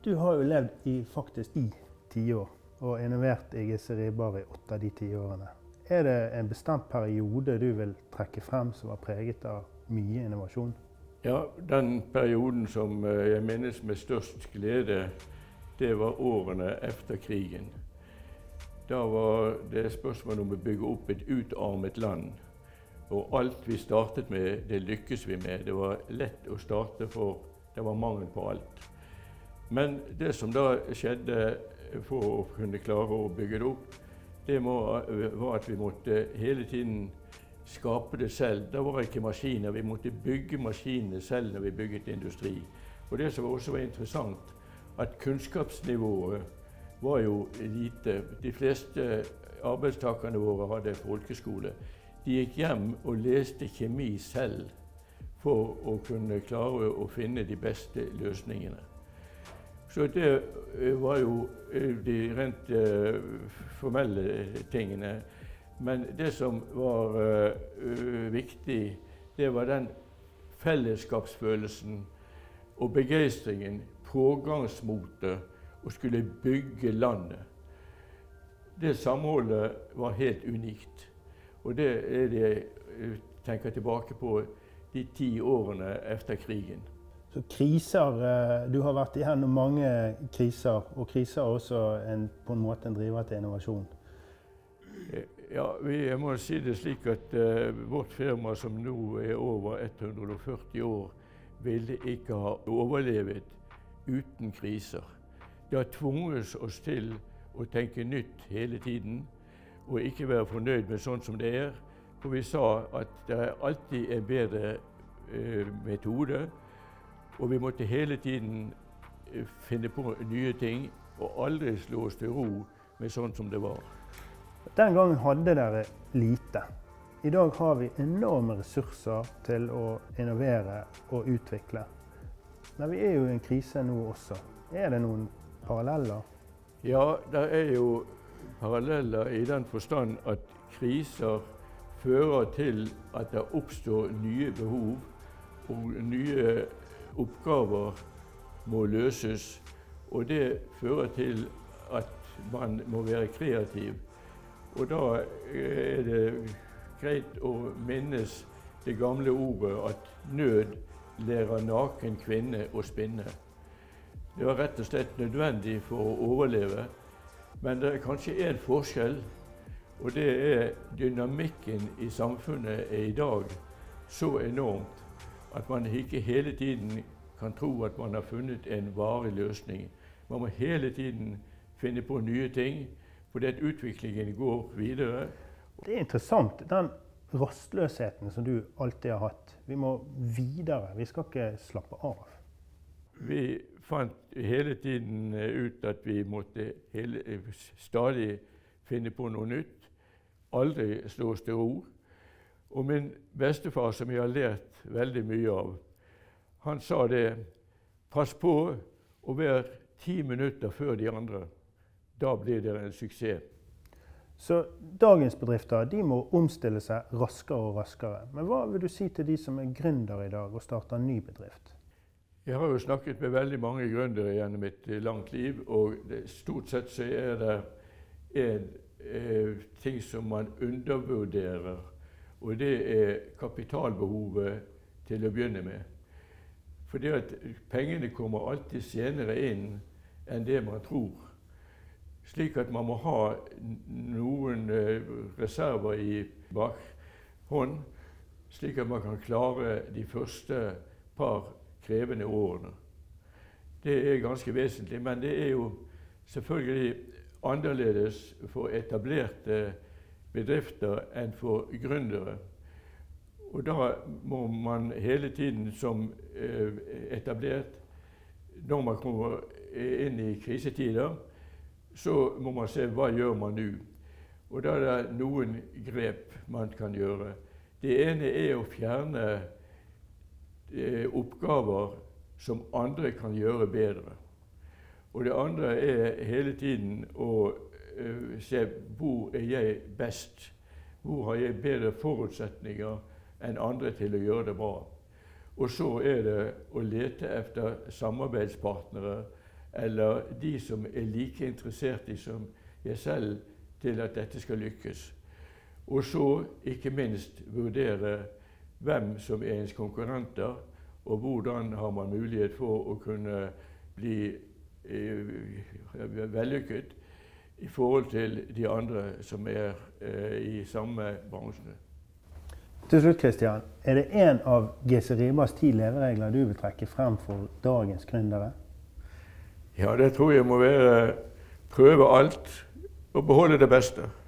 Du har jo levd i faktisk 10 år, og innovert EGC Ribbar i 8 av de 10 årene. Er det en bestemt periode du vil trekke frem som var preget av mye innovasjon? Ja, den perioden som jeg minnes med størst glede, det var årene efter krigen. Da var det spørsmål om å bygge opp et utarmet land. Og alt vi startet med, det lykkes vi med. Det var lett å starte, for det var mangel på alt. Men det som da skjedde for å kunne klare å bygge det opp, det var at vi måtte hele tiden skape det selv. Da var det ikke maskiner, vi måtte bygge maskinene selv når vi bygget industri. Og det som også var interessant, at kunnskapsnivået var jo lite. De fleste arbeidstakerne våre hadde folkeskole. De gikk hjem og leste kjemi selv for å kunne klare å finne de beste løsningene. Så det var jo de rent formelle tingene. Men det som var viktig, det var den fellesskapsfølelsen og begeistringen, pågangsmotet, å skulle bygge landet. Det samholdet var helt unikt. Og det er det jeg tenker tilbake på de 10 årene efter krigen. Så kriser, du har vært igjennom mange kriser, og kriser er også på en måte en driver til innovasjon. Ja, jeg må si det slik at vårt firma, som nå er over 140 år, ville ikke ha overlevet uten kriser. Det har tvunget oss til å tenke nytt hele tiden, og ikke være fornøyd med sånn som det er. For vi sa at det er alltid en bedre metode, og vi måtte hele tiden finne på nye ting, og aldri slå oss til ro med sånn som det var. Den gangen hadde dere lite. I dag har vi enorme ressurser til å innovere og utvikle. Men vi er jo i en krise nå også. Er det noen paralleller? Ja, det er jo paralleller i den forstand at kriser fører til at det oppstår nye behov, og nye oppgaver må løses, og det fører til at man må være kreativ. Og da er det greit å minnes det gamle ordet at nød lærer naken kvinne å spinne. Det var rett og slett nødvendig for å overleve, men det er kanskje en forskjell, og det er dynamikken i samfunnet er i dag så enormt at man ikke hele tiden kan tro at man har funnet en varig løsning. Man må hele tiden finne på nye ting, fordi at utviklingen går videre. Det er interessant, den rastløsheten som du alltid har hatt. Vi må videre, vi skal ikke slappe av. Vi fant hele tiden ut at vi måtte stadig finne på noe nytt, aldri slå oss til ro. Og min bestefar, som jeg har lært veldig mye av, han sa det: pass på å være 10 minutter før de andre. Da blir det en suksess. Så dagens bedrifter, de må omstille seg raskere og raskere. Men hva vil du si til de som er gründere i dag og starter en ny bedrift? Jeg har jo snakket med veldig mange gründere gjennom et langt liv, og stort sett så er det en ting som man undervurderer, og det er kapitalbehovet til å begynne med. Fordi at pengene kommer alltid senere inn enn det man tror. Slik at man må ha noen reserver i bakhånd, slik at man kan klare de første par krevende årene. Det er ganske vesentlig, men det er jo selvfølgelig annerledes for etablerte bedrifter enn for gründere. Og da må man hele tiden som etablert, når man kommer inn i krisetider, så må man se hva gjør man nå. Og da er det noen grep man kan gjøre. Det ene er å fjerne oppgaver som andre kan gjøre bedre. Og det andre er hele tiden å se hvor er jeg best. Hvor har jeg bedre forutsetninger enn andre til å gjøre det bra. Og så er det å lete efter samarbeidspartnere eller de som like interessert i som jeg selv til at dette skal lykkes. Og så ikke minst vurdere hvem som ens konkurrenter, og hvordan har man mulighet for å kunne bli vellykket i forhold til de andre som i samme bransje. Til slutt, Kristian, det en av GC Ribas 10 leveregler du vil trekke frem for dagens gründere? Ja, det tror jeg må være prøve alt og beholde det beste.